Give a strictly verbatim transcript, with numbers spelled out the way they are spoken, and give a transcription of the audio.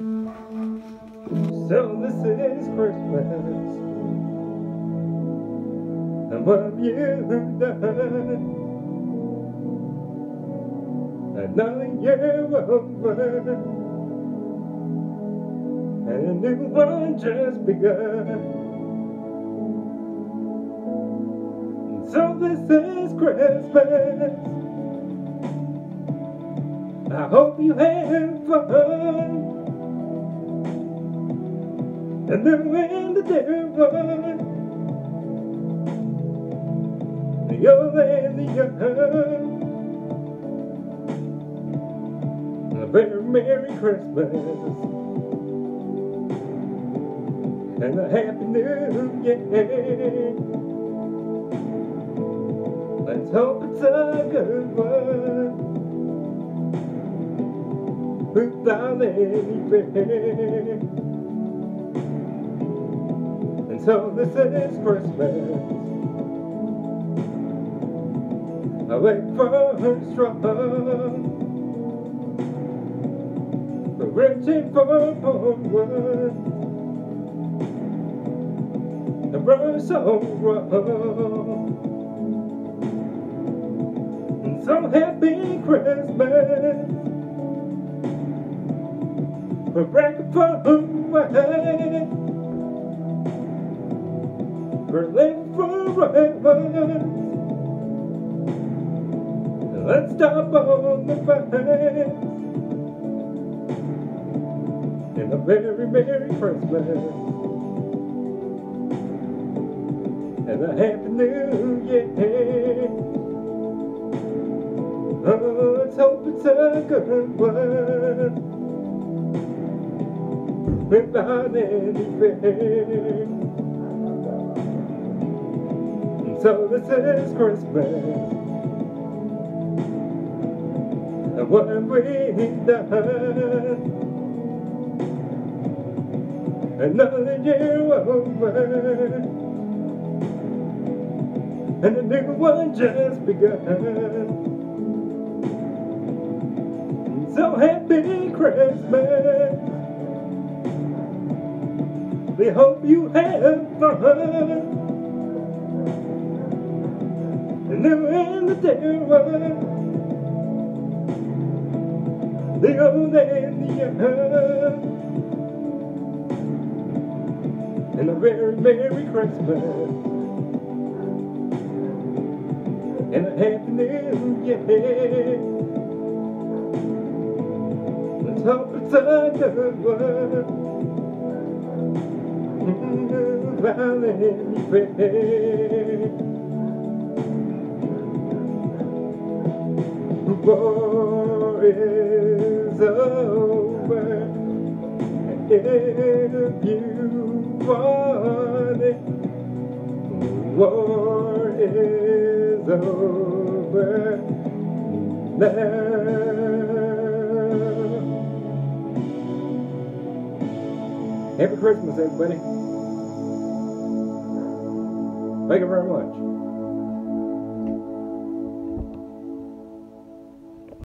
So this is Christmas, and what have you done? Another year over, and a new one just begun. So this is Christmas, I hope you have fun, and then when the dear one, the old and the young, a very Merry Christmas and a Happy New Year. Let's hope it's a good one without any fear. And so this is Christmas, I wait for strong, reaching for one, the road so wrong. And so happy Christmas, we're breaking for away, we're living forever. Let's stop on the fence, and a very Merry Christmas and a Happy New Year. Oh, let's hope it's a good one without any fear. And so this is Christmas, and what have we done? Another year over, and a new one just begun. So happy Christmas, we hope you have fun, the new and the dear one, the old and the young, and a very Merry Christmas and a Happy New Year. Let's hope it's a good one without any fear. The war is over, if you want it. War is over now. Happy Christmas, everybody. Thank you very much.